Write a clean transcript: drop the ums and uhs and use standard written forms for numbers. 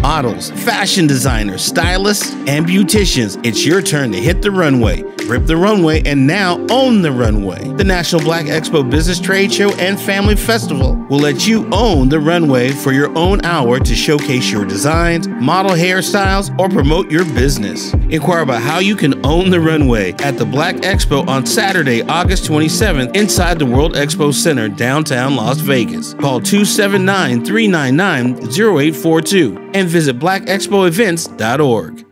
Models, fashion designers, stylists, and beauticians, it's your turn to hit the runway, rip the runway, and now own the runway. The National Black Expo Business Trade Show and Family Festival will let you own the runway for your own hour to showcase your designs, model hairstyles, or promote your business. Inquire about how you can own the runway at the Black Expo on Saturday, August 27th inside the World Expo Center, downtown Las Vegas. Call 279-399-0842 and visit blackexpoevents.org.